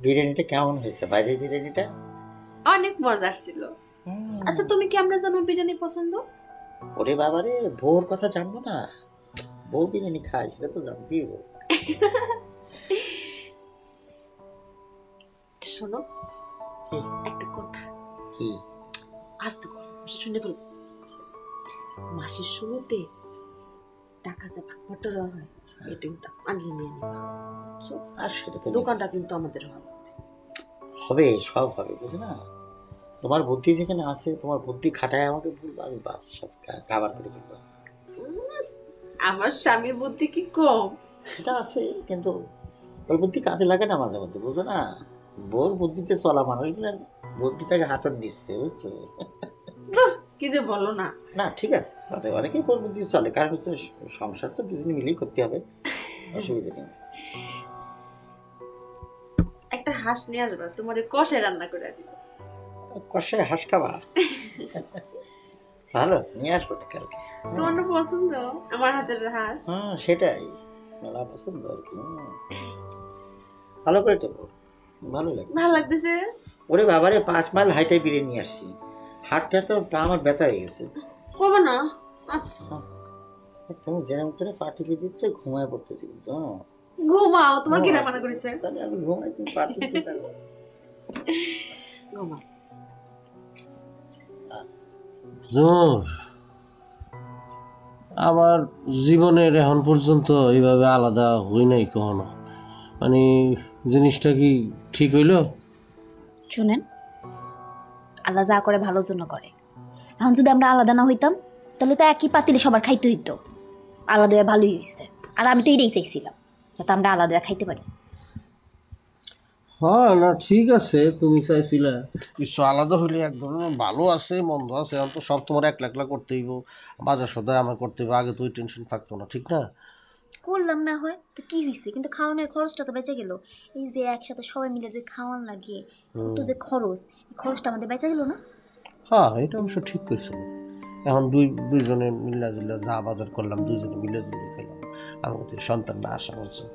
বিরিয়ানিটা কেমন হয়েছে? বাইরের বিরিয়ানিটা অনেক মজার ছিল। আচ্ছা তুমি কি আমরা জানো বিরিয়ানি পছন্দ? ওরে বাবারে, বউর কথা জানবো না? বউ বিরিয়ানি খায় সেটা তো জানতেই হবে। শোনো একটা কথা। কি? আস্তে করে শুনে ফেল। মাসের শুরুতে টাকা যে ভাগ বাটোয়ারা হয় এটা কিন্তু আগে নিয়ে নিবা। আর সেটা তো দোকানটা কিন্তু আমাদের হবে, সব হবে, বুঝো না? তোমার বুদ্ধি যেখানে আছে, তোমার বুদ্ধি খাটায় আমাকে বলবো, আমি বাস সব কাবার করে ফেলবো। আমার স্বামীর বুদ্ধি কি কম? সেটা আছে, কিন্তু ওই বুদ্ধি কাজে লাগে না মাঝে মধ্যে, বুঝো না? বোর বুদ্ধিতে চলা মানুষগুলোর বুদ্ধিটাকে হাঁটন দিচ্ছে, বুঝছো? কি যে বলো না। না ঠিক আছে, অনেকেই বোর বুদ্ধি চলে, কারণ হচ্ছে সংসার তো দুজনে মিলেই করতে হবে, অসুবিধা নেই। একটা হাঁস নিয়ে আসবা, তোমার কষায় রান্না করে দিব। কষায় হাঁস খাবা? ভালো, নিয়ে আসবো কালকে। তোমার না পছন্দ আমার হাতের হাঁস? সেটাই মেলা পছন্দ আর কি। ভালো করে তো ভালো লাগে, ভালো লাগতেছে। ওরে বাবারে, 5 মাইল হাইটাই বিরিয়ানি নিয়ে আসছি, হাঁটতে হাঁটতে পা আমার ব্যথা হয়ে গেছে। কবে না? আচ্ছা তুমি যেরকম করে পা টিপে দিচ্ছে, ঘুমায় পড়তেছি কিন্তু। ঘুমাও, তোমার কি রান্না করেছে? তাহলে আমি ঘুমাই, তুমি পা টিপে থাকো। ঘুমাও। জোর আমার জীবনের এখন পর্যন্ত এইভাবে আলাদা হই নাই কখনো। মানে জিনিসটা কি ঠিক হইল? শুনেন, আল্লাহ যা করে ভালোর জন্য করে। এখন যদি আমরা আলাদা না হইতাম তাহলে তো একই পাতিলে সবার খাইতে হইতো। আলাদা হয়ে ভালোই হয়েছে, আর আমি তো এটাই চাইছিলাম, যাতে আমরা আলাদা হয়ে খাইতে পারি। হ্যাঁ না ঠিক আছে, তুমি চাইছিলে কিছু আলাদা হইলে একদম ভালো আছে মন্দ আছে, এখন তো সব তোমার একলা একলা করতে হইব, বাজার সদায় আমার করতে হইব, আগে তো ওই টেনশন থাকতো না, ঠিক না? করলাম না হয় তো কি হয়েছে, কিন্তু খাওয়ানোর খরচটা তো বেঁচে গেল। এই যে একসাথে সবাই মিলে যে খাওয়ান লাগে, কত যে খরচ, এই খরচটা আমাদের বেঁচে গেল না? হ্যাঁ এটা অবশ্য ঠিক করছিল। এখন দুইজনে মিলা জুলা যা বাজার করলাম, দুইজনে মিলে জুলে খেলাম, আমাদের সন্তান না আসা পর্যন্ত।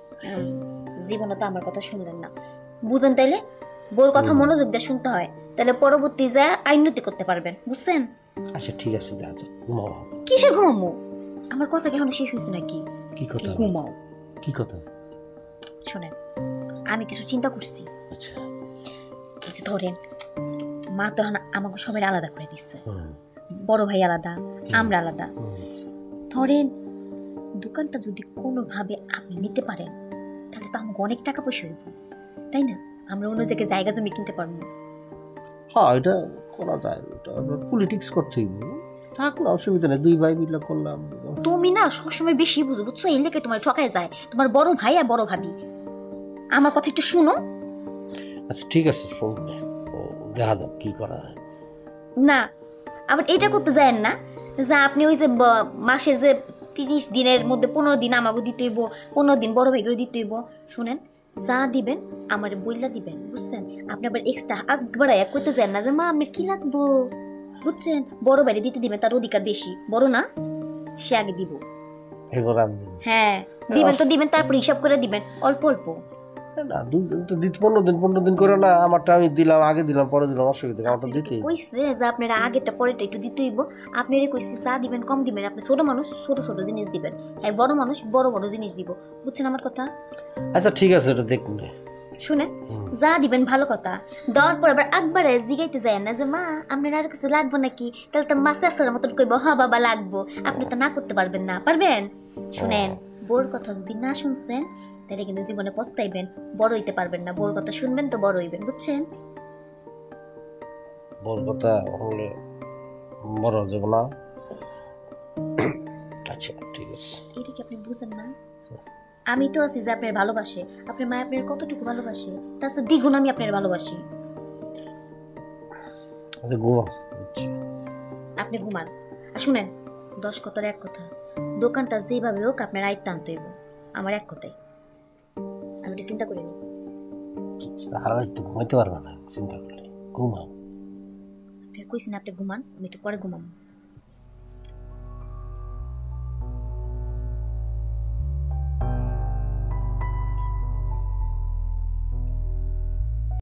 জীবনে তো আমার কথা শুনলেন না, বুঝেন? তাইলে বোর কথা মনোযোগ দিয়ে শুনতে হয়, তাহলে পরবর্তী যা আইনতি করতে পারবেন, বুঝছেন? আচ্ছা ঠিক আছে, দেখা যাক, ঘুমাও। কিসের ঘুমাবো? আমার কথা কি এখন শেষ হয়েছে নাকি? কি কথা? ঘুমাও। কি কথা? শোনেন, আমি কিছু চিন্তা করছি। আচ্ছা ধরেন মা তো আমাকে সবাই আলাদা করে দিচ্ছে, বড় ভাই আলাদা, আমরা আলাদা। ধরেন দোকানটা যদি কোনোভাবে আপনি নিতে পারেন তাহলে তো আমাকে অনেক টাকা পয়সা হইব, তাই না? আমরা অন্য জায়গায় জায়গা জমি কিনতে পারবো। হ্যাঁ এটা করা যায়, এটা পলিটিক্স করতে হইব, থাক না অসুবিধা নেই, দুই ভাই মিলে করলাম। তুমি না সবসময় বেশি বুঝো, বুঝছো? এই লেগে তোমার ঠকায় যায় তোমার বড় ভাই আর বড় ভাবি। আমার কথা একটু শুনো। আচ্ছা ঠিক আছে, শুনবে, দেখা যাক কি করা হয়। না আবার এটা করতে যায়েন না যা আপনি ওই যে মাসের যে 30 দিনের মধ্যে 15 দিন আমাকে দিতে হইব, 15 দিন বড় ভাইগুলো দিতে হইব। শুনেন, যা দিবেন আমার বইলা দিবেন, বুঝছেন? আপনি আবার এক্সট্রা একবার এক করতে যান না যে মা আমার কি লাগবো, বুঝছেন? বড় ভাইরে দিতে দিবেন, তার অধিকার বেশি, বড় না, সে আগে দিব। হ্যাঁ দিবেন তো দিবেন, তারপর হিসাব করে দিবেন অল্প অল্প। না 15 দিন করে না, আমারটা আমি দিলাম, আগে দিলাম পরে দিলাম, অসুবিধা আমারটা দিতে কইছে যে আপনারা আগেরটা পরেরটা একটু দিতে হইব। আপনারে কইছে যা দিবেন কম দিবেন, আপনি ছোট মানুষ ছোট ছোট জিনিস দিবেন, আর বড় মানুষ বড় বড় জিনিস দিব, বুঝছেন আমার কথা? আচ্ছা ঠিক আছে, এটা দেখুন। শুনেন, যা দিবেন ভালো কথা, দেওয়ার পর আবার একবারে জিগাইতে যায় না যে মা আপনার আর কিছু লাগবো নাকি, তাহলে তো মাসে আসার মতন কইব হ্যাঁ বাবা লাগবো, আপনি তো না করতে পারবেন না, পারবেন? শুনেন, বোর কথা যদি না শুনছেন তাহলে কিন্তু জীবনে পস্তাইবেন, বড় হইতে পারবেন না। বোর কথা শুনবেন তো বড় হইবেন, বুঝছেন? বোর কথা হলে বড় যাব না। আচ্ছা ঠিক আছে, এটা কি আপনি বুঝেন না? আমি তো আছি যে আপনার ভালোবাসে, আপনার মা আপনার কতটুকু ভালোবাসে, তার সাথে দ্বিগুণ আমি আপনার ভালোবাসি। আপনি ঘুমান। আর শুনেন, 10 কথার এক কথা, দোকানটা যেভাবে হোক আপনার আয়ত্ত আনতে হইব, আমার এক কথাই। আমি একটু চিন্তা করিনি। ঘুমাইতে পারবে না চিন্তা করলে, ঘুমাও। আপনার কইছেন আপনি ঘুমান, আমি একটু পরে ঘুমাবো।